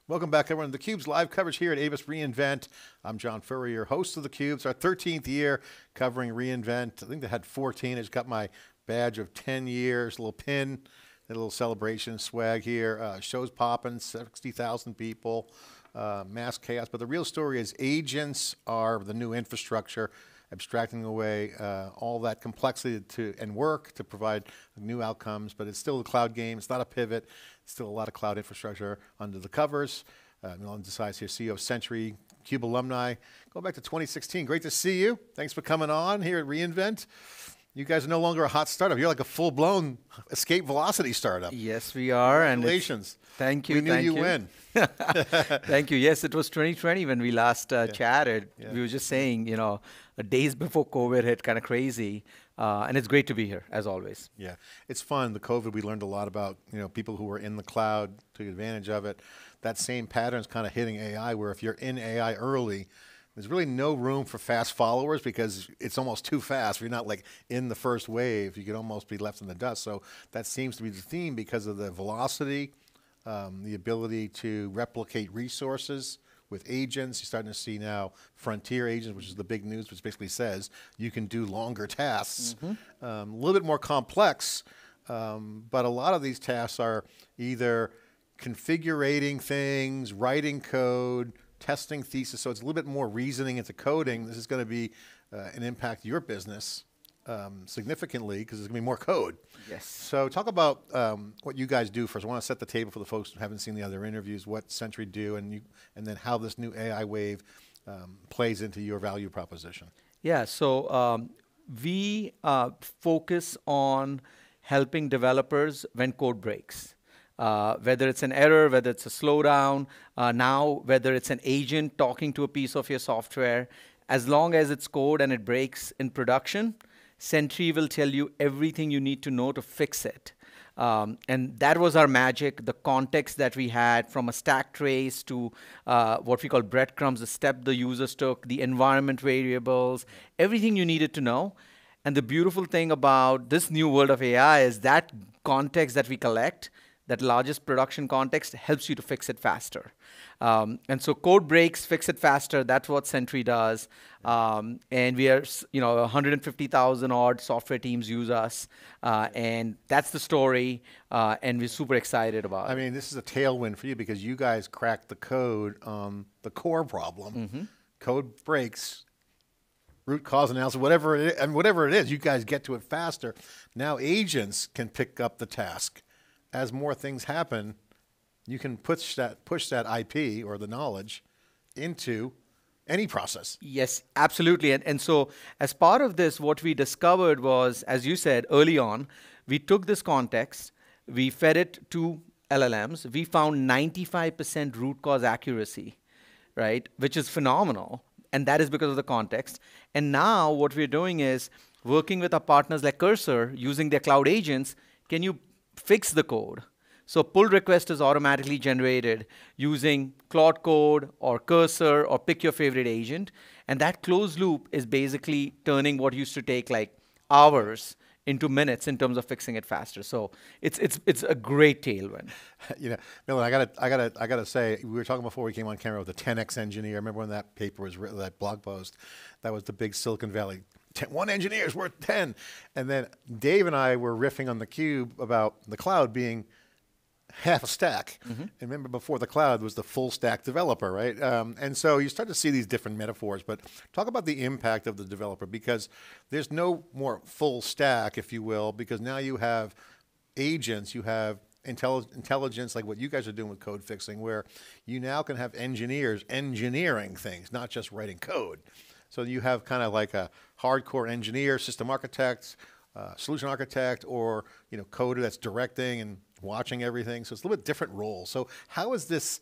Welcome back, everyone, to theCUBE's live coverage here at AWS reInvent. I'm John Furrier, host of theCUBE. It's our 13th year covering reInvent. I think they had 14. I just got my badge of 10 years, little pin, a little celebration swag here. Show's popping, 60,000 people, mass chaos. But the real story is agents are the new infrastructure, abstracting away all that complexity and work to provide new outcomes, but it's still a cloud game. It's not a pivot. It's still a lot of cloud infrastructure under the covers. Milin Desai here, CEO of Sentry, CUBE alumni. Go back to 2016. Great to see you. Thanks for coming on here at reInvent. You guys are no longer a hot startup. You're like a full-blown escape velocity startup. Yes, we are. Congratulations. Thank you. We knew you win. Thank you. Yes, it was 2020 when we last chatted. Yeah. We were just saying, days before COVID hit, kind of crazy. And it's great to be here, as always. Yeah, it's fun. The COVID, we learned a lot about, people who were in the cloud, took advantage of it. That same pattern is kind of hitting AI, where if you're in AI early, there's really no room for fast followers because it's almost too fast. If you're not like in the first wave, you could almost be left in the dust. So that seems to be the theme because of the velocity, the ability to replicate resources with agents. You're starting to see now frontier agents, which is the big news, which basically says you can do longer tasks. A little bit more complex, but a lot of these tasks are either configuring things, writing code, testing thesis, so it's a little bit more reasoning into coding. This is going to be an impact your business significantly because there's going to be more code. Yes. So talk about what you guys do first. I want to set the table for the folks who haven't seen the other interviews, what Sentry do, and then how this new AI wave plays into your value proposition. Yeah, so we focus on helping developers when code breaks. Whether it's an error, whether it's a slowdown, now whether it's an agent talking to a piece of your software, as long as it's code and it breaks in production, Sentry will tell you everything you need to know to fix it. And that was our magic, the context that we had from a stack trace to what we call breadcrumbs, the step the users took, the environment variables, everything you needed to know. And the beautiful thing about this new world of AI is that context that we collect, that largest production context, helps you to fix it faster. And so code breaks, fix it faster. That's what Sentry does. And we are, 150,000 odd software teams use us. And that's the story. And we're super excited about it. I mean, this is a tailwind for you because you guys cracked the code on the core problem. Code breaks, root cause analysis, whatever it is, you guys get to it faster. Now agents can pick up the task. As more things happen, you can push that IP or the knowledge into any process. Yes, absolutely. And so as part of this, what we discovered was, as you said early on, we took this context, we fed it to LLMs, we found 95% root cause accuracy, right? Which is phenomenal. And that is because of the context. And now what we're doing is working with our partners like Cursor, using their cloud agents, can you fix the code? So pull request is automatically generated using Claude Code or Cursor or pick your favorite agent. And that closed loop is basically turning what used to take like hours into minutes in terms of fixing it faster. So it's a great tailwind. Milin, I gotta say, we were talking before we came on camera with the 10x engineer. Remember when that paper was written, that blog post? That was the big Silicon Valley. 1 engineer is worth 10. And then Dave and I were riffing on theCUBE about the cloud being half a stack. And remember before the cloud was the full stack developer, right? And so you start to see these different metaphors, but talk about the impact of the developer because there's no more full stack, if you will, because now you have agents, you have intelligence like what you guys are doing with code fixing, where you now can have engineers engineering things, not just writing code. So you have kind of like a hardcore engineer, system architect, solution architect, or coder that's directing and watching everything. So it's a little bit different roles. So how is this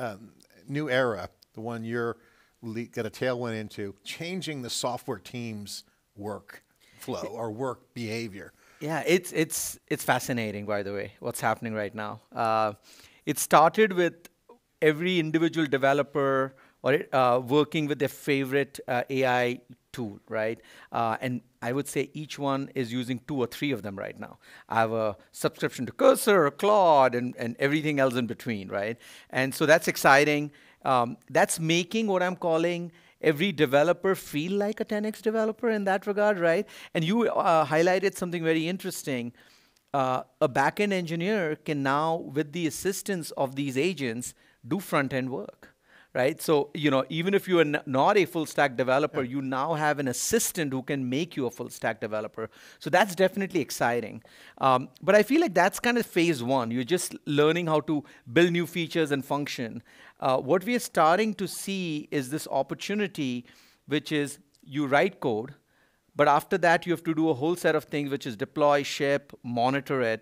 new era, the one you're got a tailwind into, changing the software team's work flow or work behavior? Yeah, it's fascinating, by the way, what's happening right now. It started with every individual developer or working with their favorite AI tool, right? And I would say each one is using 2 or 3 of them right now. I have a subscription to Cursor, Claude, and everything else in between, right? And so that's exciting. That's making what I'm calling every developer feel like a 10x developer in that regard, right? And you highlighted something very interesting. A backend engineer can now, with the assistance of these agents, do front-end work, right? So, even if you are not a full stack developer, you now have an assistant who can make you a full stack developer. So that's definitely exciting. But I feel like that's kind of phase 1. You're just learning how to build new features and function. What we are starting to see is this opportunity, which is you write code, but after that, you have to do a whole set of things, which is deploy, ship, monitor it.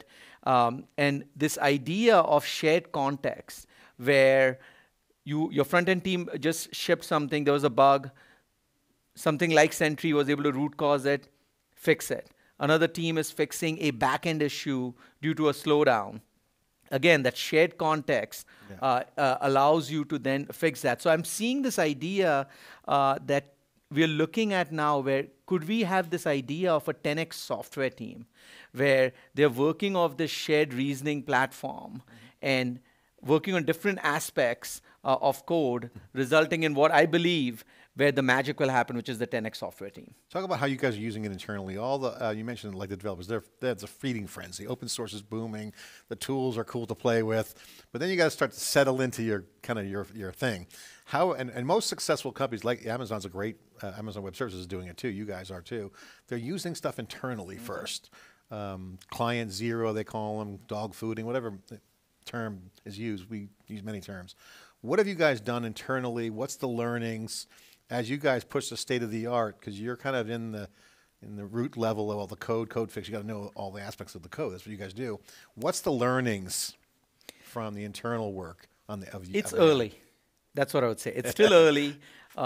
And this idea of shared context, where your front-end team just shipped something, there was a bug, something like Sentry was able to root cause it, fix it. Another team is fixing a back-end issue due to a slowdown. Again, that shared context allows you to then fix that. So I'm seeing this idea that we're looking at now, where could we have this idea of a 10x software team where they're working off this shared reasoning platform and working on different aspects of code, resulting in what I believe where the magic will happen, which is the 10x software team. Talk about how you guys are using it internally. All the you mentioned like the developers, that's a feeding frenzy. Open source is booming. The tools are cool to play with, but then you got to start to settle into your kind of your thing. How and most successful companies like Amazon's a great Amazon Web Services is doing it too. You guys are too. They're using stuff internally first. Client zero, they call them, dogfooding, whatever term is used. We use many terms. What have you guys done internally? What's the learnings as you guys push the state of the art? Because you're kind of in the root level of all the code fix. You got to know all the aspects of the code. That's what you guys do. What's the learnings from the internal work on the? It's early. That's what I would say. It's still early.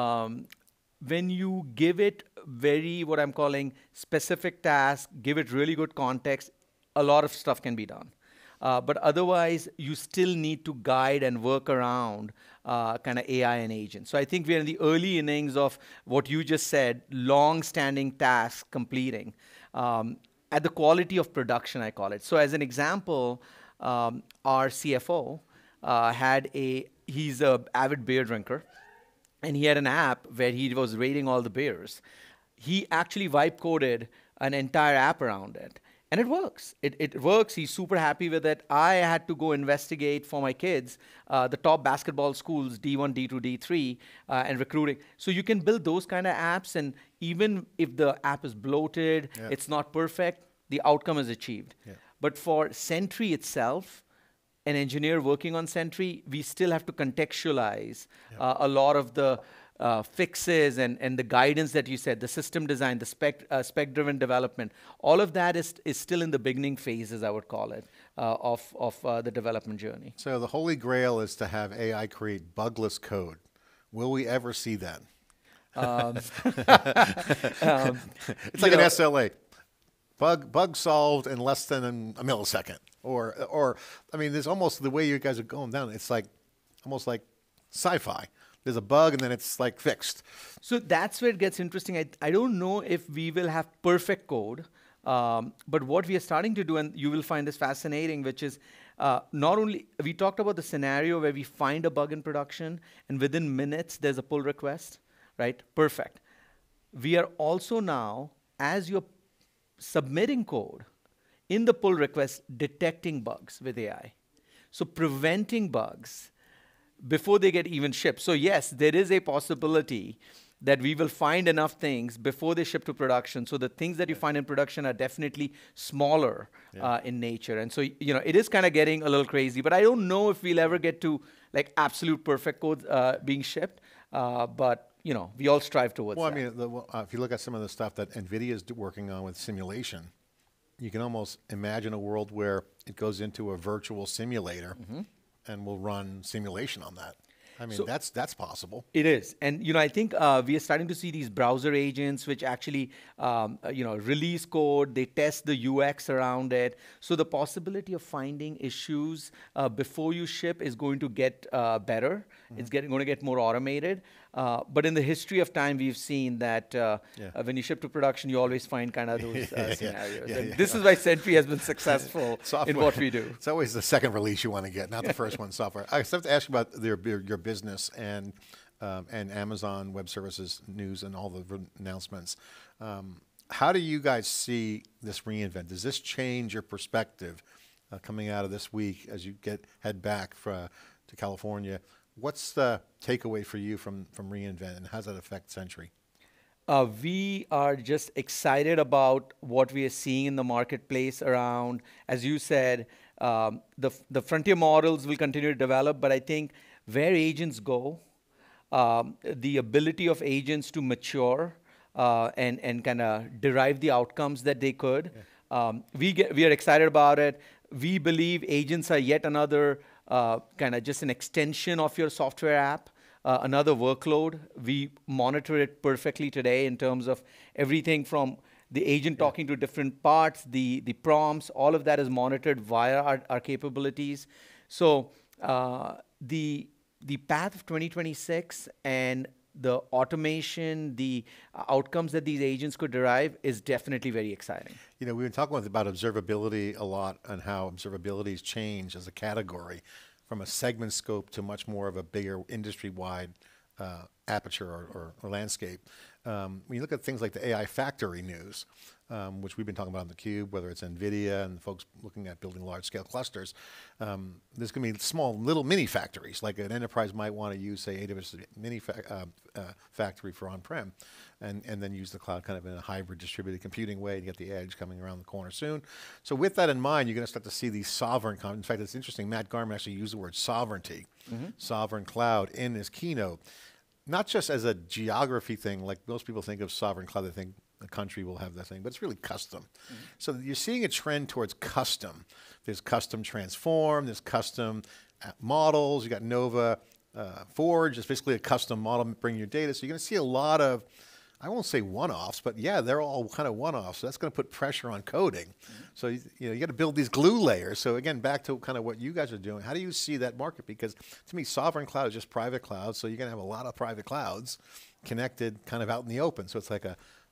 When you give it what I'm calling specific tasks, give it really good context, a lot of stuff can be done. But otherwise, you still need to guide and work around kind of AI and agents. So I think we're in the early innings of what you just said, long-standing tasks completing at the quality of production, I call it. So as an example, our CFO he's an avid beer drinker, and he had an app where he was rating all the beers. He actually vibe coded an entire app around it. And it works. It works. He's super happy with it. I had to go investigate for my kids the top basketball schools, D1, D2, D3, and recruiting. So you can build those kind of apps, and even if the app is bloated, it's not perfect, the outcome is achieved. But for Sentry itself, an engineer working on Sentry, we still have to contextualize a lot of the fixes and the guidance that you said, the system design, the spec-driven development. All of that is still in the beginning phases, I would call it, of the development journey. So the holy grail is to have AI create bugless code. Will we ever see that? It's like an SLA. Bug solved in less than a millisecond. Or I mean, there's almost the way you guys are going down. It's like almost like sci-fi. There's a bug and then it's like fixed. So that's where it gets interesting. I don't know if we will have perfect code, but what we are starting to do, and you will find this fascinating, which is not only, we talked about the scenario where we find a bug in production and within minutes there's a pull request, right? Perfect. We are also now, as you're submitting code, in the pull request, detecting bugs with AI. So preventing bugs before they get even shipped. So yes, there is a possibility that we will find enough things before they ship to production. So the things that you find in production are definitely smaller in nature. And so, it is kind of getting a little crazy, but I don't know if we'll ever get to like absolute perfect code being shipped. But we all strive towards that. Well, I mean, if you look at some of the stuff that NVIDIA is working on with simulation, you can almost imagine a world where it goes into a virtual simulator and will run simulation on that. I mean, So that's possible. it is, and I think we are starting to see these browser agents which actually release code. They test the UX around it. So the possibility of finding issues before you ship is going to get better. It's going to get more automated. But in the history of time, we've seen that when you ship to production, you always find kind of those scenarios. And this is why Sentry has been successful in what we do. It's always the second release you want to get, not the first one. Software. I have to ask you about your business and Amazon Web Services news and all the announcements. How do you guys see this reInvent? Does this change your perspective coming out of this week as you head back to California? What's the takeaway for you from reInvent, and how does that affect Sentry? We are just excited about what we are seeing in the marketplace around, as you said, the frontier models will continue to develop, but I think where agents go, the ability of agents to mature and kind of derive the outcomes that they could, we are excited about it. We believe agents are yet another kind of just an extension of your software app, another workload. We monitor it perfectly today in terms of everything from the agent talking to different parts, the prompts, all of that is monitored via our capabilities. So the path of 2026 and the automation, the outcomes that these agents could derive is definitely very exciting. We've been talking about observability a lot and how observability has changed as a category from a segment scope to much more of a bigger industry-wide aperture or landscape. When you look at things like the AI factory news, which we've been talking about on theCUBE, whether it's NVIDIA and folks looking at building large-scale clusters, there's going to be small little mini factories, like an enterprise might want to use, say, AWS mini factory for on-prem, and then use the cloud kind of in a hybrid distributed computing way to get the edge coming around the corner soon. So with that in mind, you're going to start to see these sovereign, in fact, it's interesting, Matt Garman actually used the word sovereignty, sovereign cloud in his keynote, not just as a geography thing, like most people think of sovereign cloud, they think a country will have that thing, but it's really custom. So you're seeing a trend towards custom. There's custom transform, there's custom models, you got Nova Forge, it's basically a custom model, bring your data. So you're going to see a lot of, I won't say one-offs, but yeah, they're all kind of one-offs. So that's going to put pressure on coding. So you got to build these glue layers. So again, back to kind of what you guys are doing. How do you see that market? Because to me, sovereign cloud is just private cloud. So you're going to have a lot of private clouds connected, kind of out in the open. So it's like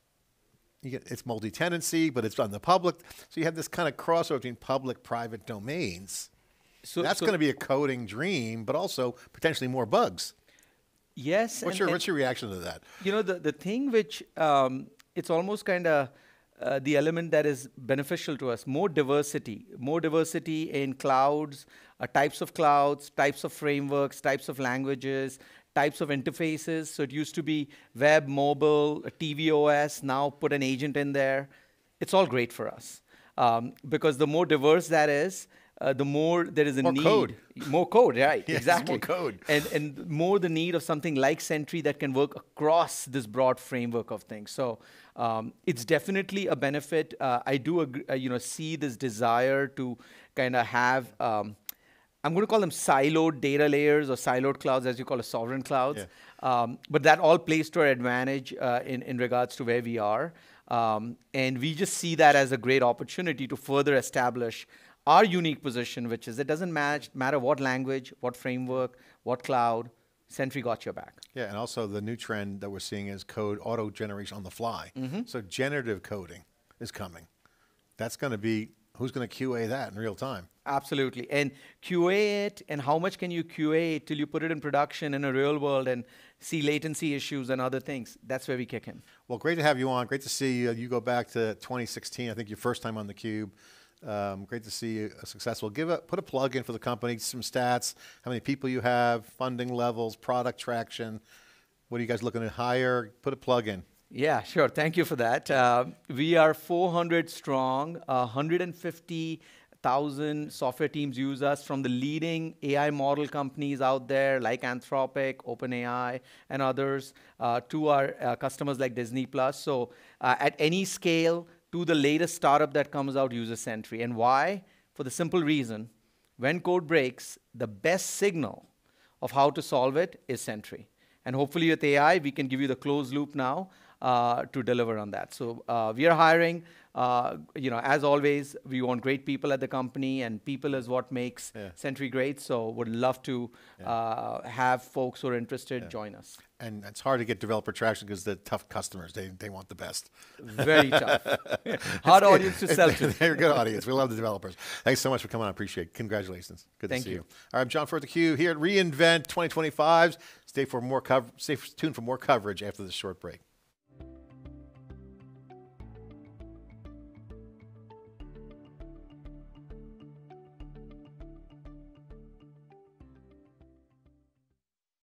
it's multi-tenancy, but it's on the public. So you have this kind of crossover between public-private domains. So that's going to be a coding dream, but also potentially more bugs. Yes. What's your reaction to that? The thing which, it's almost kind of the element that is beneficial to us, more diversity in clouds, types of clouds, types of frameworks, types of languages, types of interfaces. So it used to be web, mobile, tvOS, now put an agent in there. It's all great for us because the more diverse that is, the more there is a need. More code, right, yes, exactly. More code. And more the need of something like Sentry that can work across this broad framework of things. So it's definitely a benefit. I do agree, see this desire to kind of have, I'm going to call them siloed data layers or siloed clouds, as you call it, sovereign clouds. Yeah. But that all plays to our advantage in regards to where we are. And we just see that as a great opportunity to further establish our unique position, which is it doesn't matter what language, what framework, what cloud, Sentry got your back. Yeah, and also the new trend that we're seeing is code auto generation on the fly. So generative coding is coming. That's going to be, who's going to QA that in real time? Absolutely. And QA it, and how much can you QA it till you put it in production in a real world and see latency issues and other things? That's where we kick in. Well, great to have you on. Great to see you. You go back to 2016, I think your first time on theCUBE. Great to see you successful. Put a plug in for the company, some stats, how many people you have, funding levels, product traction. What are you guys looking to hire? Put a plug in. Yeah, sure. Thank you for that. We are 400 strong, 150,000 software teams use us, from the leading AI model companies out there like Anthropic, OpenAI, and others, to our customers like Disney+. So at any scale, to the latest startup that comes out uses Sentry. And why? For the simple reason, when code breaks, the best signal of how to solve it is Sentry. And hopefully with AI, we can give you the closed loop now to deliver on that. So we are hiring. As always, we want great people at the company, and people is what makes Sentry great. So would love to have folks who are interested join us. And it's hard to get developer traction because they're tough customers. They want the best. Very tough. Hard audience to sell to. They're a good audience. We love the developers. Thanks so much for coming on. I appreciate it. Congratulations. Good to see you. All right, I'm John Furrier at theCUBE here at reInvent 2025. Stay tuned for more coverage after this short break.